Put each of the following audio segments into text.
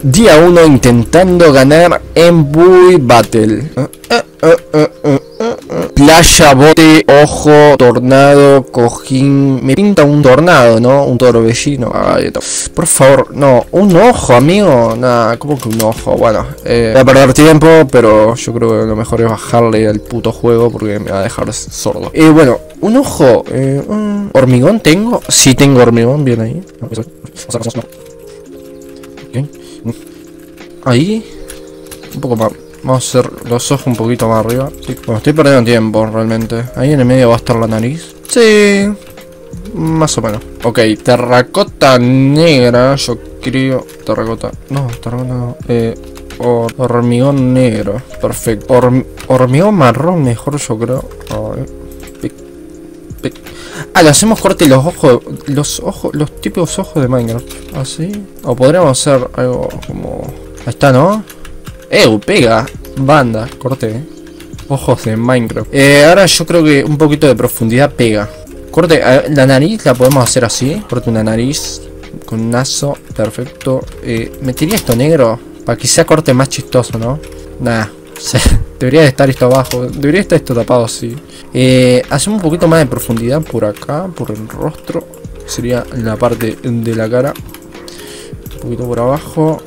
Día 1 intentando ganar en Bully Battle. Playa, bote, ojo, tornado, cojín. Me pinta un tornado, ¿no? Un torbellino. Por favor, no. Un ojo, amigo. Nada, ¿cómo que un ojo? Bueno, voy a perder tiempo, pero yo creo que lo mejor es bajarle al puto juego porque me va a dejar sordo. Bueno, un ojo. ¿Hormigón tengo? Sí tengo hormigón, bien ahí. Okay. Ahí. Un poco más. Vamos a hacer los ojos un poquito más arriba. Sí. Bueno, estoy perdiendo tiempo realmente. Ahí en el medio va a estar la nariz. Sí. Más o menos. Ok, terracota negra. Yo creo. Terracota. No, terracota no. Hormigón negro. Perfecto. Hormigón marrón mejor, yo creo. Le hacemos corte los ojos. Los típicos ojos de Minecraft. Así. O podríamos hacer algo como. Ahí está, ¿no? Pega. Banda, corte. Ojos de Minecraft. Ahora yo creo que un poquito de profundidad pega. Corte, la nariz la podemos hacer así. Corte una nariz con un lazo. Perfecto. Metería esto negro para que sea corte más chistoso, ¿no? Nah. Debería de estar esto abajo. Debería estar esto tapado así. Hacemos un poquito más de profundidad por acá. Por el rostro. Sería la parte de la cara. Un poquito por abajo.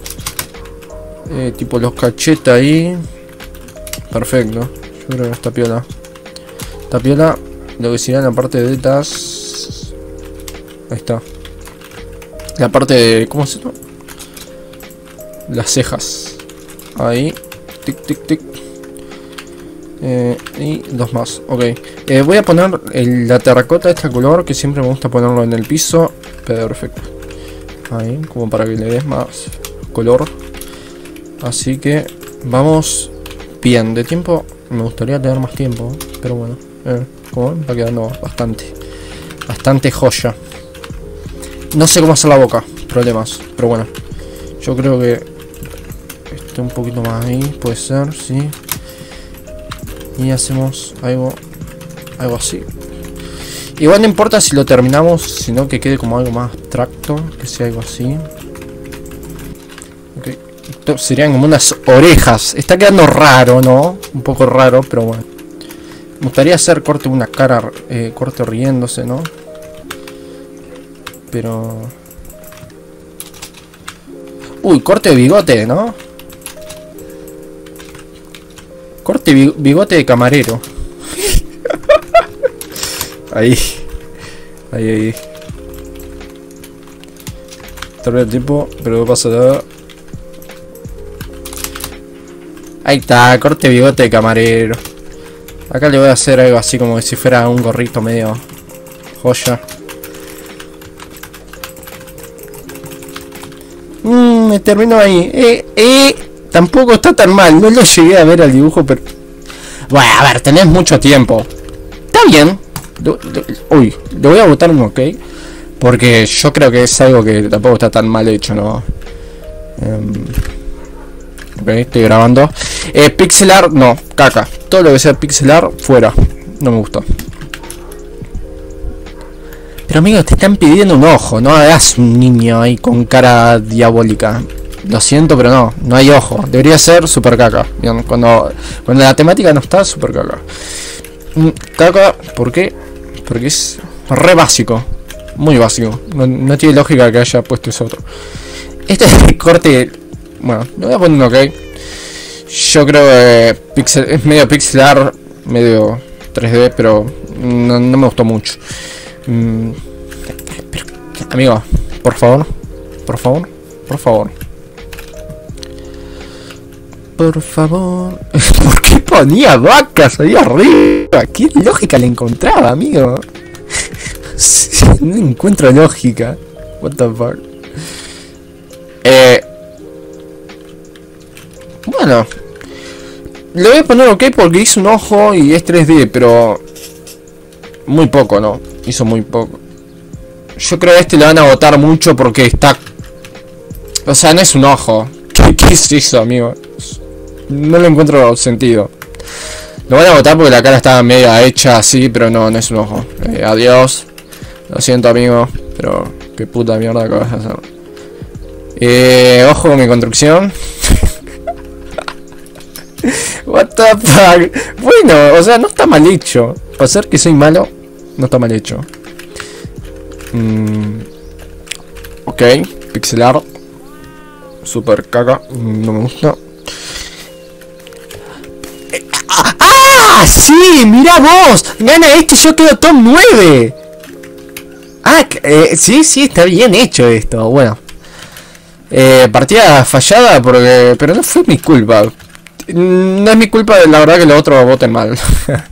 Tipo los cachetes ahí. Perfecto. Yo creo que está piola. Está piola. Lo que sería en la parte de estas. Ahí está. La parte de. ¿Cómo se llama? Las cejas. Ahí. Tic, tic, tic. Y dos más. Ok. Voy a poner la terracota de este color. Que siempre me gusta ponerlo en el piso. Perfecto. Ahí. Como para que le des más color. Así que vamos bien. De tiempo me gustaría tener más tiempo, pero bueno, como ven, va quedando bastante joya. No sé cómo hacer la boca, problemas, pero bueno, yo creo que esté un poquito más ahí, puede ser, sí. Y hacemos algo así. Igual no importa si lo terminamos, sino que quede como algo más abstracto, que sea algo así. Ok. Serían como unas orejas. Está quedando raro, ¿no? Un poco raro, pero bueno. Me gustaría hacer corte una cara, corte riéndose, ¿no? Pero... Uy, corte de bigote, ¿no? Corte bigote de camarero. Ahí. Ahí. Tarda el tiempo, pero no pasa nada. Ahí está, corte bigote de camarero. Acá le voy a hacer algo así como si fuera un gorrito medio joya. Me termino ahí. Tampoco está tan mal. No lo llegué a ver al dibujo, pero... Bueno, a ver, tenés mucho tiempo. Está bien. Uy, le voy a botar un ok. Porque yo creo que es algo que tampoco está tan mal hecho, ¿no? Ok, estoy grabando. Pixelar, no, caca. Todo lo que sea pixelar, fuera. No me gusta. Pero amigo, te están pidiendo un ojo. No hagas un niño ahí con cara diabólica. Lo siento, pero no hay ojo. Debería ser super caca. Bien, cuando la temática no está, super caca. Caca, ¿por qué? Porque es re básico. Muy básico. No tiene lógica que haya puesto eso otro. Este es el corte. Bueno, le voy a poner un ok. Yo creo que es medio pixelar, medio 3D, pero no me gustó mucho. Pero, amigo, por favor. Por favor. ¿Por qué ponía vacas ahí arriba? ¿Qué lógica le encontraba, amigo? No encuentro lógica. What the fuck. Bueno, le voy a poner ok porque hizo un ojo y es 3D, pero muy poco, ¿no? Hizo muy poco. Yo creo que a este le van a botar mucho porque está... O sea, no es un ojo. ¿Qué es eso, amigo? No le encuentro sentido. Lo van a botar porque la cara estaba media hecha así, pero no es un ojo. Adiós. Lo siento, amigo, pero qué puta mierda acabas de hacer. Ojo con mi construcción. What the fuck. Bueno, o sea, no está mal hecho. Para ser que soy malo, no está mal hecho. Ok, pixel art. Super caca, no me gusta. ¡Ah! ¡Sí! ¡Mira vos! Gana este, yo quedo top 9. Ah, sí, está bien hecho esto. Bueno. Partida fallada porque... Pero no fue mi culpa. No es mi culpa, la verdad, que los otros voten mal.